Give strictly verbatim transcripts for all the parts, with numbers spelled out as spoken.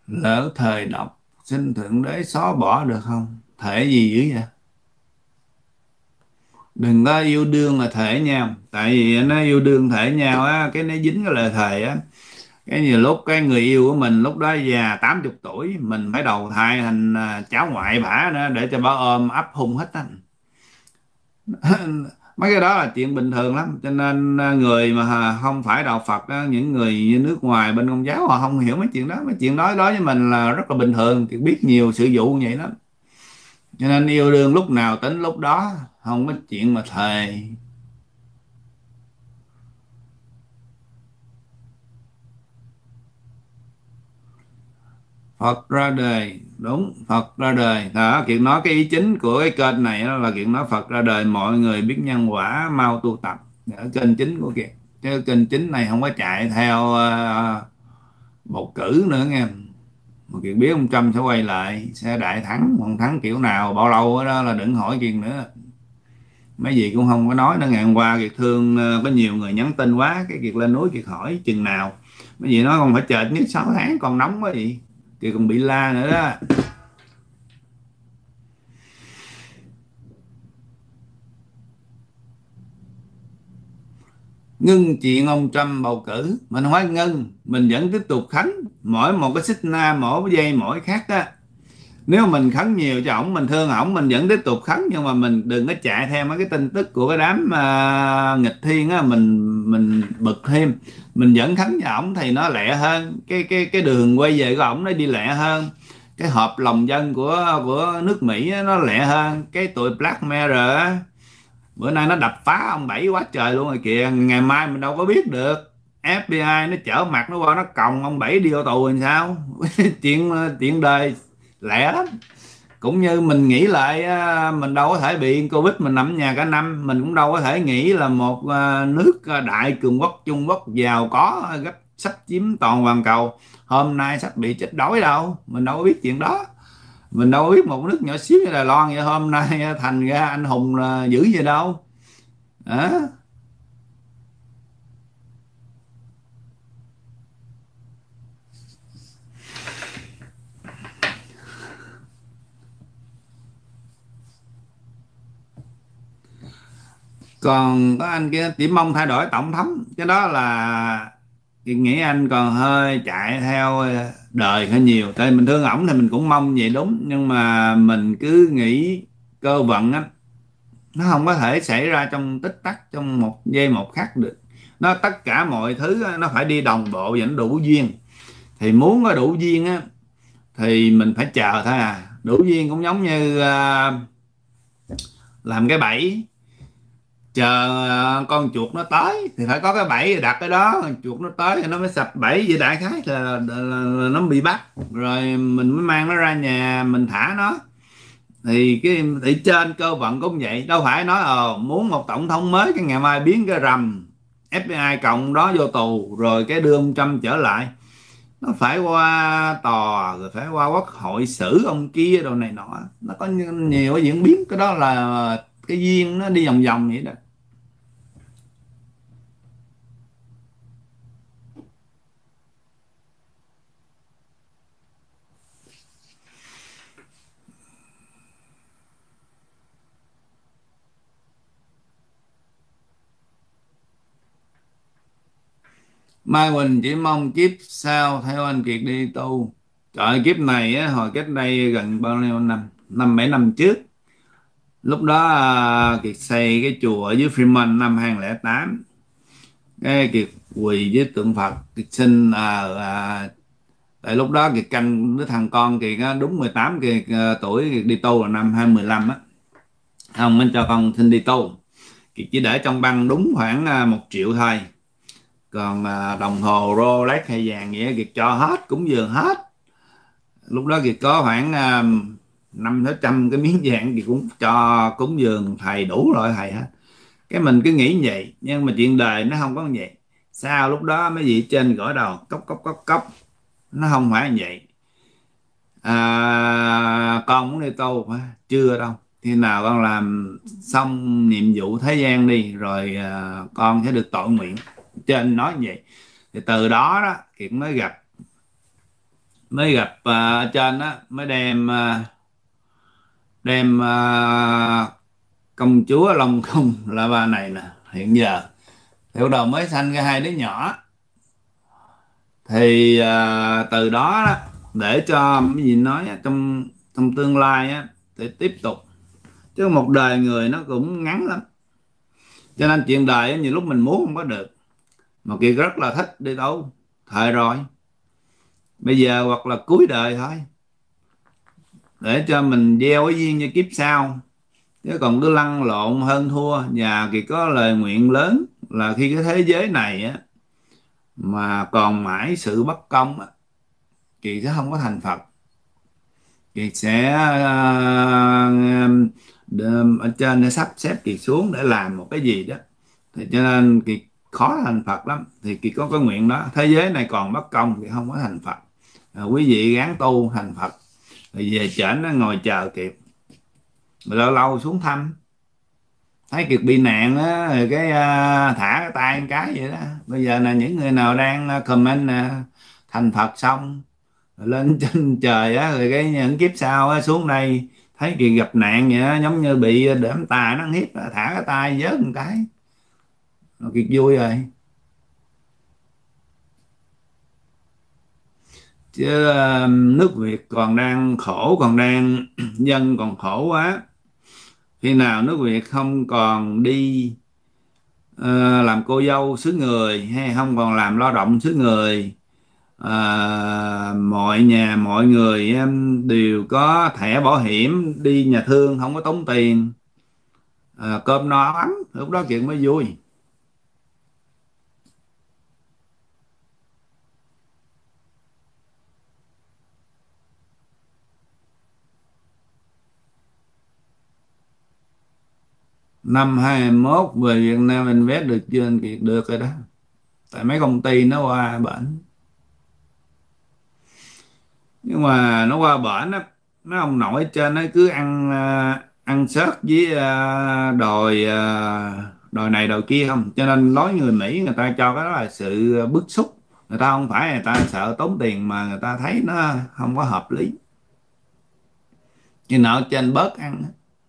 Lỡ thời độc, xin thượng đế xóa bỏ được không? Thể gì dữ vậy? Đừng có yêu đương là thể nhau. Tại vì nó yêu đương thể nhau á, cái nó dính cái lời thề á. Cái nhiều lúc cái người yêu của mình lúc đó già tám chục tuổi, mình phải đầu thai thành à, cháu ngoại bả nữa để cho bả ôm ấp hung hết á. Mấy cái đó là chuyện bình thường lắm, cho nên à, người mà không phải đạo Phật á, những người như nước ngoài bên Công giáo họ không hiểu mấy chuyện đó. Mấy chuyện đó đối với mình là rất là bình thường, thì biết nhiều sự vụ như vậy đó. Cho nên yêu đương lúc nào tính lúc đó, không có chuyện mà thề. Phật ra đời, đúng, Phật ra đời đó. Kiệt nói cái ý chính của cái kênh này đó là Kiệt nói Phật ra đời, mọi người biết nhân quả mau tu tập. Ở kênh chính của Kiệt, chứ kênh chính này không có chạy theo uh, bầu cử nữa nghe. Mà Kiệt biết ông Trump sẽ quay lại, sẽ đại thắng, còn thắng kiểu nào bao lâu đó là đừng hỏi Kiệt nữa. Mấy gì cũng không có nói nữa. Ngày hôm qua Kiệt thương ờ, có nhiều người nhắn tin quá, cái Kiệt lên núi Kiệt hỏi chừng nào, mấy gì nói còn phải chờ nhất sáu tháng còn nóng quá gì. Kiệt còn bị la nữa đó. Ngưng chuyện ông Trump bầu cử, mình không phải ngưng, mình vẫn tiếp tục khấn mỗi một cái xích na, mỗi giây mỗi khắc á. Nếu mình khấn nhiều cho ổng, mình thương ổng, mình vẫn tiếp tục khấn, nhưng mà mình đừng có chạy theo mấy cái tin tức của cái đám à, nghịch thiên á, mình mình bực thêm. Mình vẫn khấn cho ổng thì nó lẹ hơn, cái cái cái đường quay về của ổng nó đi lẹ hơn, cái họp lòng dân của của nước Mỹ á, nó lẹ hơn. Cái tụi Black Mirror á, bữa nay nó đập phá ông Bảy quá trời luôn rồi kìa, ngày mai mình đâu có biết được. ép bê i nó chở mặt nó qua nó còng ông Bảy đi vô tù làm sao. chuyện chuyện đời lẹ lắm. Cũng như mình nghĩ lại á, mình đâu có thể bị Covid mình nằm ở nhà cả năm, mình cũng đâu có thể nghĩ là một à, nước à, đại cường quốc Trung Quốc giàu có gấp sắp chiếm toàn toàn cầu hôm nay sắp bị chết đói đâu. Mình đâu có biết chuyện đó. Mình đâu có biết một nước nhỏ xíu như Đài Loan vậy hôm nay thành ra anh hùng là dữ gì đâu. Đó. Còn có anh kia chỉ mong thay đổi tổng thống, cái đó là chị nghĩ anh còn hơi chạy theo đời hơi nhiều. Tại mình thương ổng thì mình cũng mong vậy đúng, nhưng mà mình cứ nghĩ cơ vận á, nó không có thể xảy ra trong tích tắc, trong một giây một khắc được. Nó tất cả mọi thứ á, nó phải đi đồng bộ và nó đủ duyên. Thì muốn có đủ duyên á thì mình phải chờ thôi à. Đủ duyên cũng giống như à, làm cái bẫy, chờ ờ, con chuột nó tới thì phải có cái bẫy đặt cái đó, chuột nó tới thì nó mới sập bẫy. Vậy đại khái là, là, là, là nó bị bắt rồi mình mới mang nó ra nhà mình thả nó. Thì cái thị trên cơ vận cũng vậy, đâu phải nói ờ muốn một tổng thống mới cái ngày mai biến cái rầm ép bê i cộng đó vô tù rồi cái đưa ông Trump trở lại. Nó phải qua tòa rồi phải qua quốc hội xử ông kia đồ này nọ, nó có nhiều cái diễn biến. Cái đó là cái duyên nó đi vòng vòng vậy đó. Mai Quỳnh chỉ mong kiếp sau theo anh Kiệt đi tu. Trời ơi, kiếp này á, hồi cách đây gần bao nhiêu năm, năm bảy năm trước, lúc đó à, Kiệt xây cái chùa ở dưới Freeman năm hai không không tám. Cái Kiệt quỳ với tượng Phật, Kiệt xin à, à, tại lúc đó Kiệt canh đứa thằng con Kiệt á, đúng mười tám Kiệt, à, tuổi Kiệt đi tu là năm hai không một lăm á. Ông mới cho con xin đi tu. Kiệt chỉ để trong băng đúng khoảng à, một triệu thôi. Còn à, đồng hồ Rolex hay vàng gì á, Kiệt cho hết, cúng dường hết. Lúc đó Kiệt có khoảng à, năm sáu trăm cái miếng vàng, Kiệt cũng cho cúng dường thầy đủ rồi thầy hết. Cái mình cứ nghĩ như vậy, nhưng mà chuyện đời nó không có như vậy. Sau lúc đó mấy vị trên gõ đầu cốc cốc cốc cốc, nó không phải như vậy. À, con muốn đi tu hả? Chưa đâu, khi nào con làm xong nhiệm vụ thế gian đi rồi à, con sẽ được tội nguyện. Trên nói như vậy. Thì từ đó đó Kiệt mới gặp mới gặp à, ở trên á, mới đem à, đem à, công chúa Long Cung là bà này nè. Hiện giờ thì bắt đầu mới sanh ra hai đứa nhỏ. Thì à, từ đó, đó để cho cái gì nói á, trong trong tương lai á, để tiếp tục, chứ một đời người nó cũng ngắn lắm, cho nên chuyện đời á, nhiều lúc mình muốn không có được. Mà Kiệt rất là thích đi đâu thời rồi, bây giờ hoặc là cuối đời thôi, để cho mình gieo cái duyên cho kiếp sau, chứ còn cứ lăn lộn hơn thua. Và Kiệt có lời nguyện lớn là khi cái thế giới này á mà còn mãi sự bất công á, Kiệt sẽ không có thành Phật. Kiệt sẽ uh, ở trên để sắp xếp Kiệt xuống để làm một cái gì đó, thì cho nên Kiệt khó thành Phật lắm. Thì Kiệt có cái nguyện đó, thế giới này còn bất công thì không có thành Phật. À, quý vị gắng tu thành Phật, rồi về trển nó ngồi chờ Kiệt, rồi lâu lâu xuống thăm. Thấy Kiệt bị nạn á, rồi cái uh, thả cái tay một cái vậy đó. Bây giờ là những người nào đang comment uh, thành Phật xong rồi lên trên trời á, rồi cái những kiếp sau á, xuống đây thấy Kiệt gặp nạn vậy đó, giống như bị đỡm tà nó hiếp, thả cái tay vớt một cái rồi Kiệt vui rồi. Chứ uh, nước Việt còn đang khổ, còn đang dân còn khổ quá. Khi nào nước Việt không còn đi uh, làm cô dâu xứ người, hay không còn làm lao động xứ người, uh, mọi nhà mọi người em đều có thẻ bảo hiểm, đi nhà thương không có tốn tiền, uh, cơm no ấm, lúc đó chuyện mới vui. Năm hai mốt về Việt Nam invest được chưa anh Kiệt? Được rồi đó, tại mấy công ty nó qua bển. Nhưng mà nó qua bển á, mấy ông nội ở trên nó cứ ăn à, ăn xớt với à, đòi à, đòi này đòi kia không, cho nên nói người Mỹ người ta cho cái đó là sự bức xúc. Người ta không phải người ta sợ tốn tiền, mà người ta thấy nó không có hợp lý, như nợ trên bớt ăn.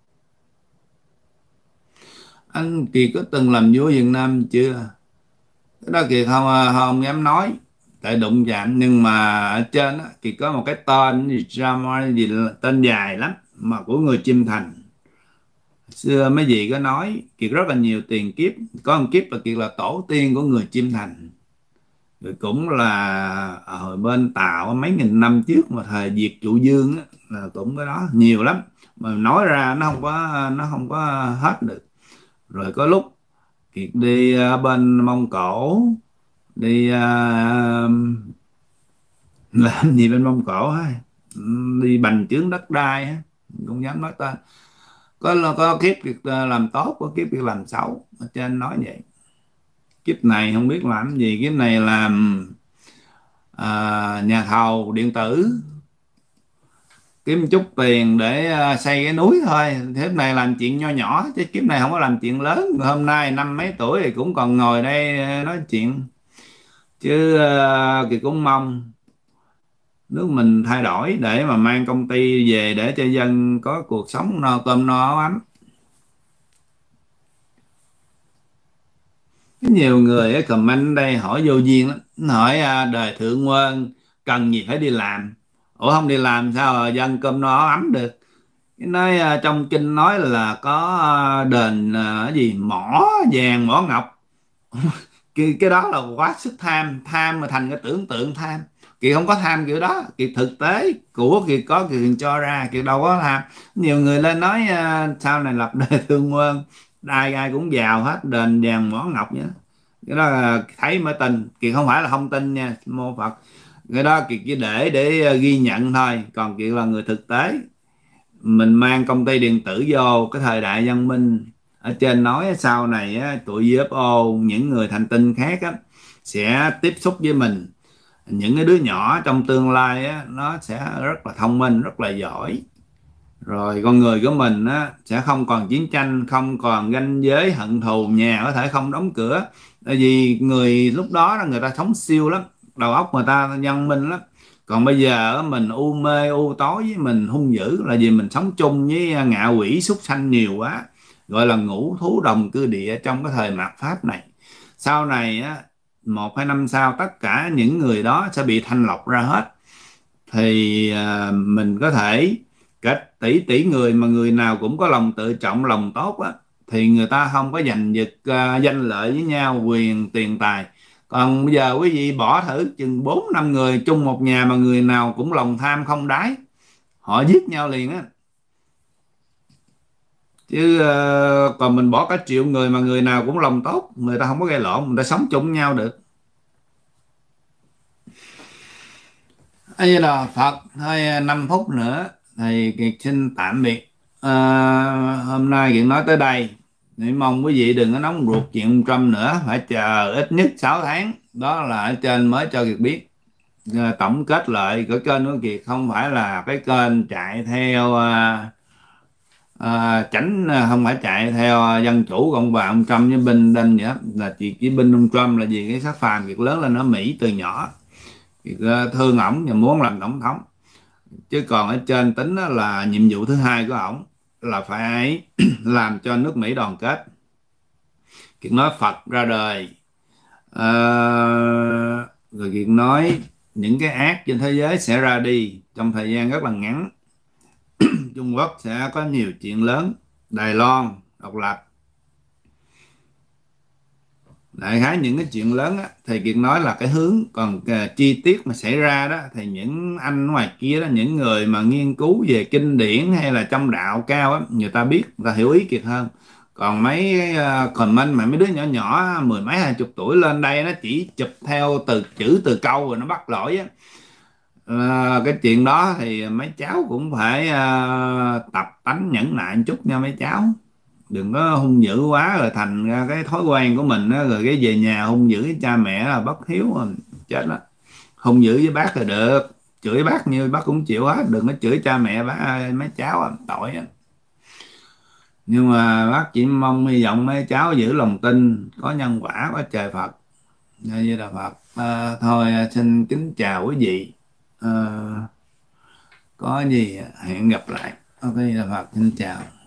Anh Kiệt có từng làm vua Việt Nam chưa? Cái đó Kiệt không không dám nói, tại đụng chạm. Nhưng mà ở trên á, Kiệt có một cái tên gì, drama gì là tên dài lắm, mà của người Chim Thành. Xưa mấy vị có nói Kiệt rất là nhiều tiền kiếp, có một kiếp là Kiệt là tổ tiên của người Chim Thành, rồi cũng là ở hồi bên Tàu mấy nghìn năm trước, mà thời Diệt Trụ Dương á, là cũng cái đó nhiều lắm, mà nói ra nó không có nó không có hết được. Rồi có lúc Kiệt đi ờ, bên Mông Cổ, đi ờ, làm gì bên Mông Cổ á, đi bành trướng đất đai á, không dám nói tên. Có có kiếp Kiệt ờ, làm tốt, có kiếp Kiệt làm xấu, ở trên nói vậy. Kiếp này không biết làm gì, kiếp này làm à, nhà thầu điện tử, kiếm chút tiền để à, xây cái núi thôi. Kiếp này làm chuyện nho nhỏ, chứ kiếp này không có làm chuyện lớn. Hôm nay năm mấy tuổi thì cũng còn ngồi đây nói chuyện. Chứ à, thì cũng mong nước mình thay đổi để mà mang công ty về, để cho dân có cuộc sống no cơm no áo ấm. Nhiều người ấy comment đây hỏi vô duyên lắm, hỏi à, đời thượng quân cần gì phải đi làm, ủa không đi làm sao mà dân cơm no áo ấm được. Cái nói à, trong kinh nói là có à, đền à, cái gì mỏ vàng mỏ ngọc. cái, cái đó là quá sức tham, tham mà thành cái tưởng tượng tham. Kiệt không có tham kiểu đó, Kiệt thực tế của Kiệt có Kiệt cho ra, Kiệt đâu có tham. Nhiều người lên nói à, sau này lập đời thương quân, ai ai cũng giàu hết, đền vàng mỏ ngọc nhá. Cái đó là thấy mới tin. Kiệt không phải là không tin nha, mô Phật. Cái đó Kiệt chỉ để để à, ghi nhận thôi, còn Kiệt là người thực tế. Mình mang công ty điện tử vô cái thời đại văn minh, ở trên nói sau này á, tụi u ép ô, những người thành tinh khác á, sẽ tiếp xúc với mình. Những cái đứa nhỏ trong tương lai á, nó sẽ rất là thông minh, rất là giỏi. Rồi con người của mình á, sẽ không còn chiến tranh, không còn ranh giới hận thù, nhà có thể không đóng cửa. Tại vì người lúc đó là người ta sống siêu lắm, đầu óc người ta văn minh lắm. Còn bây giờ á, mình u mê u tối với mình hung dữ là vì mình sống chung với ngạ quỷ súc sanh nhiều quá, gọi là ngũ thú đồng cư địa trong cái thời mạt Pháp này. Sau này á, một hai năm sau tất cả những người đó sẽ bị thanh lọc ra hết. Thì à, mình có thể cả tỷ tỷ người mà người nào cũng có lòng tự trọng, lòng tốt á, thì người ta không có giành giật à, danh lợi với nhau, quyền tiền tài. Còn bây giờ quý vị bỏ thử chừng bốn năm người chung một nhà mà người nào cũng lòng tham không đáy, họ giết nhau liền á. Chứ ờ, còn mình bỏ cả triệu người mà người nào cũng lòng tốt, người ta không có gây lộn, người ta sống chung với nhau được. Bây giờ Phật thôi, năm phút nữa thầy Kiệt xin tạm biệt. Ờ, hôm nay Kiệt nói tới đây, thì mong quý vị đừng có nóng ruột chuyện ông Trump nữa, phải chờ ít nhất sáu tháng, đó là ở trên mới cho Kiệt biết. Ờ, tổng kết lại cái kênh của Kiệt không phải là cái kênh chạy theo à, à, chảnh à, không phải chạy theo dân chủ cộng hòa ông Trump với binh đinh gì hết, là chỉ chỉ binh ông Trump là vì cái sắc phàm Kiệt lớn lên ở Mỹ từ nhỏ. Kiệt à, thương ổng và muốn làm tổng thống. Chứ còn ở trên tính á, là nhiệm vụ thứ hai của ổng là phải làm cho nước Mỹ đoàn kết. Kiệt nói Phật ra đời, Ờ, rồi Kiệt nói những cái ác trên thế giới sẽ ra đi trong thời gian rất là ngắn. Trung Quốc sẽ có nhiều chuyện lớn, Đài Loan độc lập, đại khái những cái chuyện lớn á, thầy Kiệt nói là cái hướng. Còn à, chi tiết mà xảy ra đó thì những anh ngoài kia đó, những người mà nghiên cứu về kinh điển hay là trong đạo cao á, người ta biết, người ta hiểu ý Kiệt hơn. Còn mấy uh, comment mà mấy đứa nhỏ nhỏ mười mấy hai chục tuổi lên đây nó chỉ chụp theo từ chữ từ câu rồi nó bắt lỗi á. Ờ, cái chuyện đó thì mấy cháu cũng phải ờ, tập tánh nhẫn nại một chút nha mấy cháu, đừng có hung dữ quá rồi thành ra cái thói quen của mình á, rồi cái về nhà hung dữ với cha mẹ là bất hiếu rồi chết đó. Hung dữ với bác là được, chửi bác như bác cũng chịu hết, đừng có chửi cha mẹ bác mấy cháu á, tội á. Nhưng mà bác chỉ mong hy vọng mấy cháu giữ lòng tin, có nhân quả, có trời Phật. Như là Phật. À, thôi xin kính chào quý vị. À, có gì hẹn gặp lại. Ok là Phật, xin chào.